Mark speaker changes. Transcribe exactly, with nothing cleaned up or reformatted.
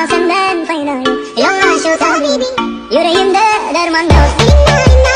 Speaker 1: senden fayda yok. Yolla şu tabibi, yüreğimde derman yok.